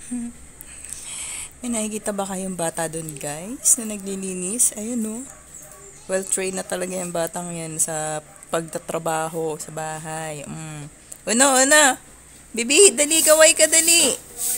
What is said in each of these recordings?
May nakikita ba kayong bata doon, guys, na naglilinis? Ayun, no. Well-trained na talaga yung batang yan sa pagtatrabaho sa bahay. Una! Bibi, dali, kaway ka, dali!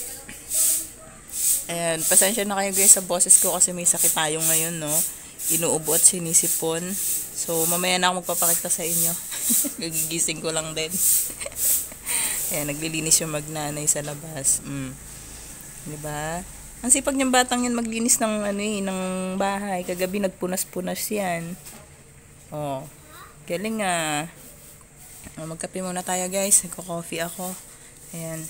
Ayan, pasensya na kayo guys sa boses ko kasi may sakit tayo ngayon, no. Inuubo at sinisipon. So, mamaya na ako magpapakita sa inyo. Gagigising ko lang din. Ayan, naglilinis yung magnanay sa labas. Diba? Ang sipag niyang batang yan maglinis ng bahay. Kagabi nagpunas-punas yan. Oh, galing ah. Magkape muna tayo guys. Nagko-coffee ako. Ayan.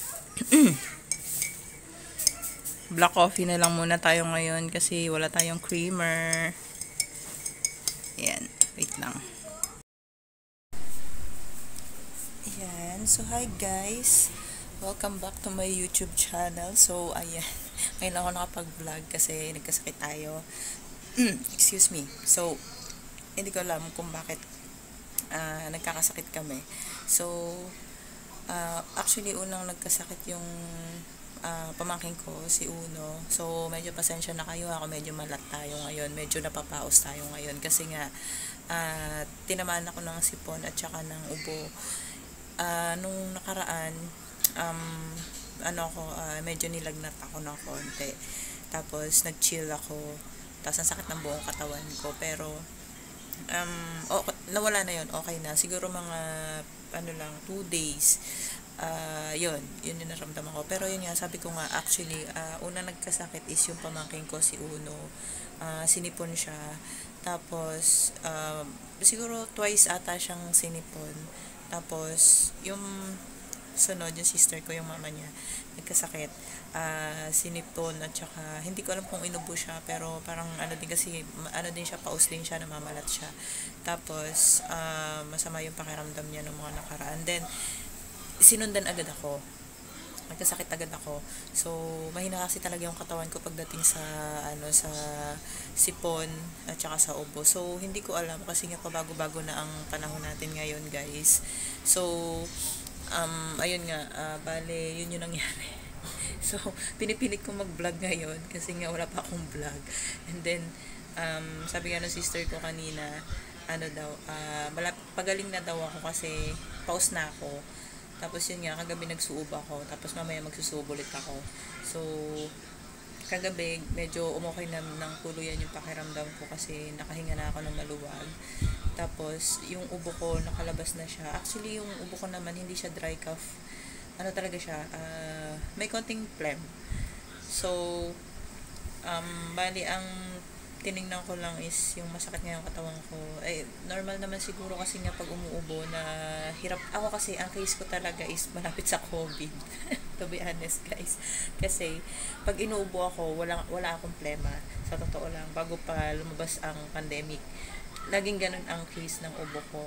Black coffee na lang muna tayo ngayon kasi wala tayong creamer. Ayan, wait lang. Ayan, so hi guys. Welcome back to my YouTube channel. So, ayan. Ngayon ako nakapag-vlog kasi nagkasakit tayo. Excuse me. So, hindi ko alam kung bakit nagkakasakit kami. So, actually, unang nagkasakit yung pamangkin ko, si Uno. So, medyo pasensya na kayo. Ako medyo malat tayo ngayon. Medyo napapaos tayo ngayon. Kasi nga, tinamaan ako ng sipon at saka ng ubo. Nung nakaraan, medyo nilagnat ako ng konti. Tapos, nag-chill ako. Tapos, ang sakit ng buong katawan ko. Pero, nawala na yun. Okay na. Siguro mga, 2 days. Yun yung naramdaman ko. Pero yun nga, sabi ko nga, actually, una nagkasakit is yung pamangkin ko, si Uno. Sinipon siya. Tapos, siguro twice ata siyang sinipon. Tapos, yung sunod, yung sister ko, yung mama niya, nagkasakit. Sinipon at saka, hindi ko alam kung inubo siya, pero parang din kasi, din siya, paus din siya, namamalat siya. Tapos, masama yung pakiramdam niya ng mga nakaraan. Then, sinundan agad ako. Nagkasakit agad ako. So, mahina kasi talaga yung katawan ko pagdating sa sa sipon at saka sa ubo. So, hindi ko alam kasi nga pabago-bago na ang panahon natin ngayon, guys. So, ayun nga, bale, yun yung nangyari. So, pinipilit kong mag-vlog ngayon kasi nga wala pa akong vlog. And then, sabi nga ng sister ko kanina, pagaling na daw ako kasi pause na ako. Tapos yun nga, kagabi nagsuob ako. Tapos mamaya magsusuob ulit ako. So, kagabi, medyo umokay na ng tuluyan yung pakiramdam ko kasi nakahinga na ako ng maluwag. Tapos, yung ubo ko, nakalabas na siya. Actually, yung ubo ko naman, hindi siya dry cough. Talaga siya, may konting phlegm. So, bali, ang tinignan ko lang is yung masakit nga yung katawan ko. Normal naman siguro kasi nga pag umuubo na hirap. Ako kasi, ang case ko talaga is malapit sa COVID. To be honest, guys. Kasi, pag inuubo ako, wala akong plema. Sa totoo lang, bago pa lumabas ang pandemic, laging ganun ang case ng ubo ko.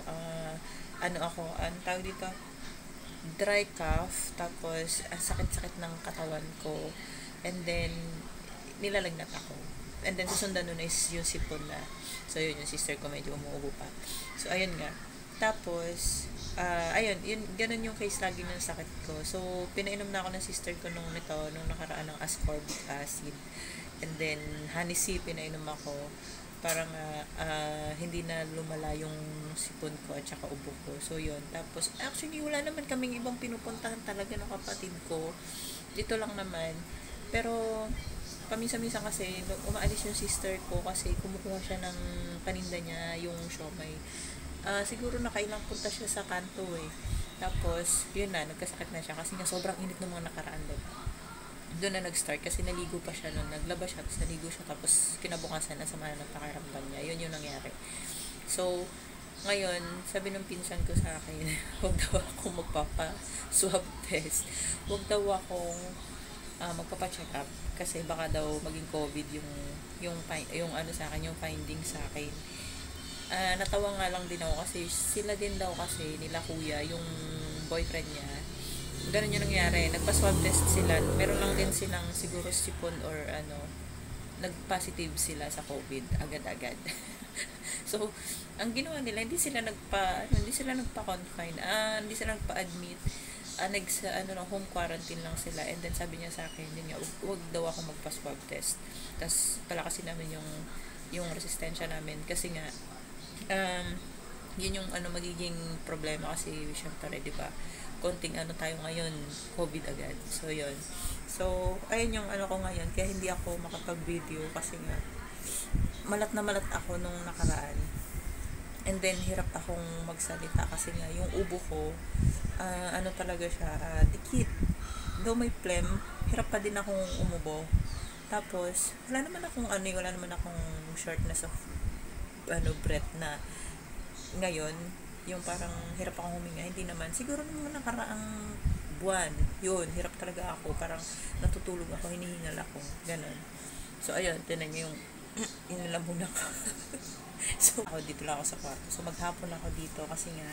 Tawag dito? Dry cough, tapos ang sakit-sakit ng katawan ko. And then, nilalagnat ako. And then, susundan nun is yung sipon na. So, yun, yung sister ko medyo umuubo pa. So, ayun nga. Tapos, yun, ganun yung case lagi ng sakit ko. So, pinainom na ako ng sister ko nung nakaraan ng ascorbic acid. And then, Honey-C, pinainom ako. Parang, hindi na lumala yung sipon ko at saka ubo ko. So, yun. Tapos, actually, wala naman kaming ibang pinupuntahan talaga ng kapatid ko. Dito lang naman. Pero, paminsan-minsan kasi, umaalis yung sister ko kasi kumukuha siya ng paninda niya, yung siomay. Siguro nakailang punta siya sa kanto eh. Tapos, yun na, nagkasakit na siya kasi nga sobrang init ng mga nakaraan doon. Doon na nag-start kasi naligo pa siya noon. Naglaba siya, tapos naligo siya, tapos kinabukasan na sama na pakiramdam niya. Yun yung nangyari. So, ngayon, sabi ng pinsan ko sa akin, huwag daw ako magpapa-swab test. Huwag daw akong magpapa-check up kasi baka daw maging COVID yung sa akin, yung finding sa akin. Natawa nga lang din ako kasi sila din daw kasi nila kuya, yung boyfriend niya, ganun yung nangyari, nagpa-swab test sila, meron lang din silang siguro sipon or nag-positive sila sa COVID agad-agad. So, ang ginawa nila, hindi sila nagpa-confine, hindi sila nagpa-admit. home quarantine lang sila. And then sabi niya sa akin, yun nga, wag daw ako magpa-swab test. Tapos palakasin namin yung resistensya namin kasi nga yun yung magiging problema kasi syempre, di ba? Konting tayo ngayon, COVID agad. So yun. So ayun yung ko ngayon, kaya hindi ako makapag-video kasi nga malat na malat ako nung nakaraan. And then hirap akong magsalita kasi nga yung ubo ko talaga siya, dikit. Though may phlegm, hirap pa din akong umubo. Tapos wala naman akong shortness of breath na ngayon, yung parang hirap akong huminga. Hindi naman, siguro nung nakaraang buwan, yun, hirap talaga ako, parang natutulog ako, hinihingal ako, ganun. So ayun, tinan niyo yung inilambun ako. So ako dito lang ako sa kwarto. So maghapon ako dito kasi nga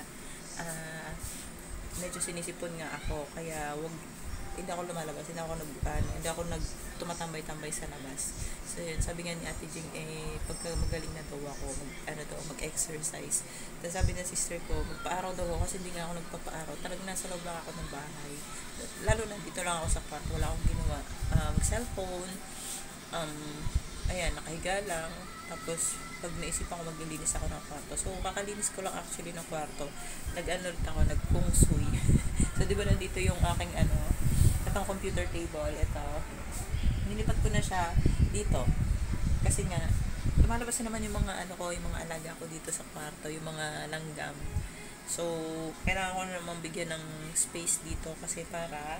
medyo sinisipon nga ako, kaya hindi ako lumalabas, hindi ako tumatambay-tambay sa labas. So yun, sabi nga ni Ate Jing, pagka magaling na daw ako, mag-exercise. Tapos sabi ng sister ko, magpa-araw daw ako kasi hindi nga ako nagpapa-araw. Talagang nasa loob lang ako ng bahay. Lalo na dito lang ako sa kwarto, wala akong ginawa. Cellphone, ayan, nakahiga lang. Tapos pag naisipan ko, maglilinis ako ng kwarto. So kakalinis ko lang actually ng kwarto. Nag-kung sui. So di ba nandito yung aking itong computer table, ito. Nilipat ko na siya dito. Kasi nga, lumalabas na naman yung mga yung mga alaga ko dito sa kwarto, yung mga langgam. So, kailangan ko na naman bigyan ng space dito kasi para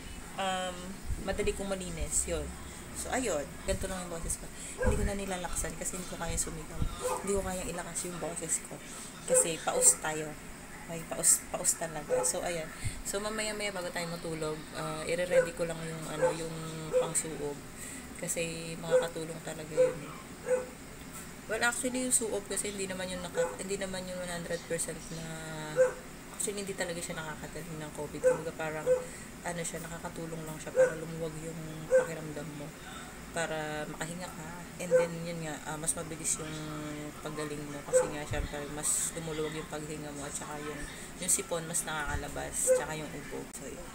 madali kong malinis, yun. So, ayun, ganito lang yung boses ko. Hindi ko na nilalaksan kasi hindi ko kaya sumigaw. Hindi ko kaya ilakas yung boses ko. Kasi paus tayo. Ay, paus talaga. So, ayan. So, mamaya-maya bago tayo matulog, i-ready ko lang yung pang-suob. Kasi makakatulong talaga yun. Well, actually, yung suob kasi hindi naman yung 100% na, actually, hindi talaga siya nakakataling ng COVID. Kumbaga parang, nakakatulong lang siya para lumuwag yung pakiramdam mo. Para makahinga ka. And then, yun nga, mas mabilis yung paggaling mo. Kasi nga, syempre, mas lumuluwag yung paghinga mo. At saka yung sipon, mas nakakalabas. Tsaka yung ubo. So, yun.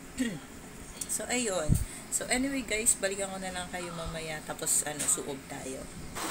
So, ayun. So, anyway, guys, balikan ko na lang kayo mamaya. Tapos, suob tayo.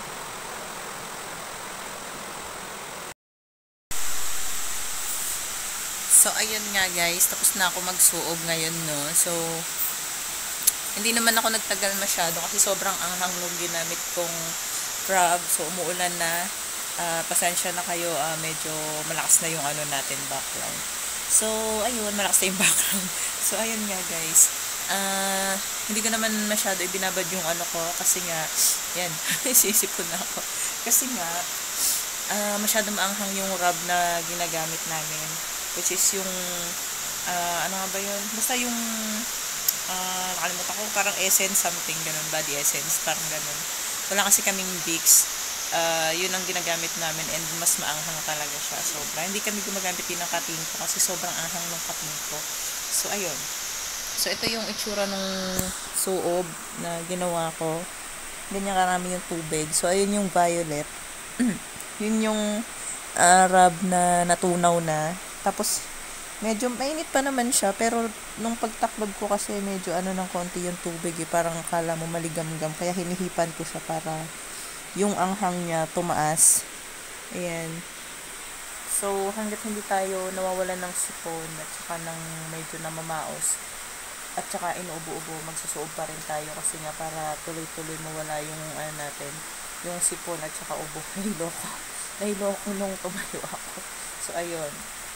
So, ayun nga, guys. Tapos na ako magsuob ngayon, no. So, hindi naman ako nagtagal masyado kasi sobrang anghang nung ginamit kong rub. So, umuulan na. Pasensya na kayo. Medyo malakas na yung natin background. So, ayun. Malakas na yung background. So, ayun nga, guys. Hindi ko naman masyado ibinabad yung ko kasi nga, yan. Sisipon na ako. Kasi nga, masyado maanghang yung rub na ginagamit namin. Which is yung, ano nga ba yun? Basta yung, nakalimutan ko, parang essence something, ganun, body essence, parang ganun. Wala kasi kaming Vicks, yun ang ginagamit namin and mas maanghang talaga siya, sobra. Hindi kami gumagamit din ng katin ko kasi sobrang anghang ng katin ko. So, ayun. So, ito yung itsura ng suob na ginawa ko. Ganyan karami yung tubig. So, ayun yung violet. Yun yung rub na natunaw na. Tapos, medyo mainit pa naman siya, pero nung pagtaklob ko kasi medyo ng konti yung tubig parang akala mo maligamgam, kaya hinihipan ko siya para yung anghang niya tumaas. Ayan. So, hanggat hindi tayo nawawalan ng sipon at saka ng medyo namamaos at saka inuubo-ubo, magsusuob pa rin tayo kasi nga para tuloy-tuloy mawala yung natin, yung sipon at saka ubo. Nahiloko nung tumayo ako. So, ayun.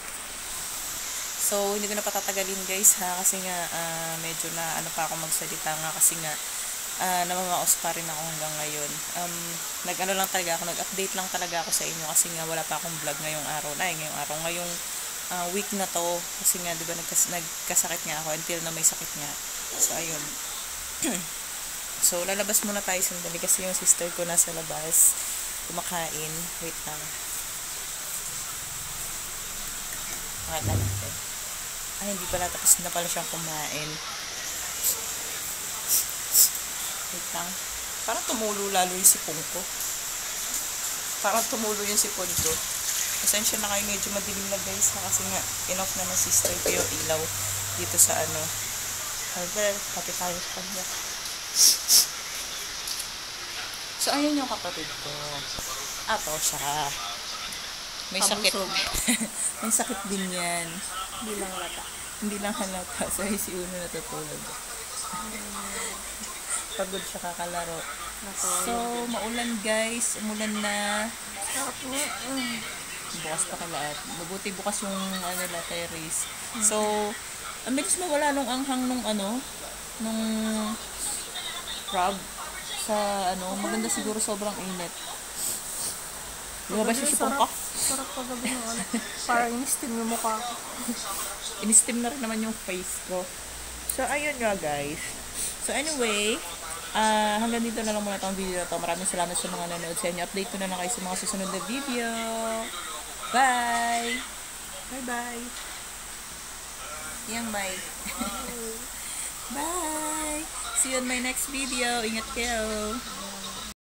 So, hindi ko na patatagalin, guys, ha, kasi nga medyo na pa ako magsalita nga kasi nga namamaos pa rin ako hanggang ngayon. Nag-update lang talaga ako sa inyo kasi nga wala pa akong vlog ngayong araw. Ngayong week na to kasi nga 'di ba nagkasakit nga ako until na may sakit nga. So, ayun. So, lalabas muna tayo sandali kasi yung sister ko nasa labas kumakain. Wait lang. Pakita natin. Ay, hindi pala. Tapos na pala siyang kumain. Wait lang. Parang tumulo lalo yung sipon ko. Parang tumulo yung sipon ko. Pasensya na kayo. Medyo madilim na, guys. Kasi nga, enough na ng sister ko yung ilaw. dito sa ano. Albert, pati tayo sa kanya. So, ayun yung kapatid ko. Ato siya. May sakit. May sakit din yan. Hindi lang lata. Hindi lang halata. So, si Uno natutulog. Pagod siya kakalaro. So, maulan guys. Umulan na. Bukas pa kalaat. Mabuti bukas yung ano la terrace. So, ang bilis mawala nung anghang nung ano, nung crab sa ano, maganda siguro sobrang init. Lumabas yung sipong ka. Sarap pagabi ng ano. Parang in-steam yung mukha ko. In-steam na rin naman yung face ko. So, ayun nga guys. So, anyway, hanggang dito na lang muna itong video na to. Maraming salamat sa mga nanonood sa inyo. Update ko na lang kayo sa mga susunod na video. Bye! Bye-bye! Yang bye! Bye! See you on my next video. Ingat kayo!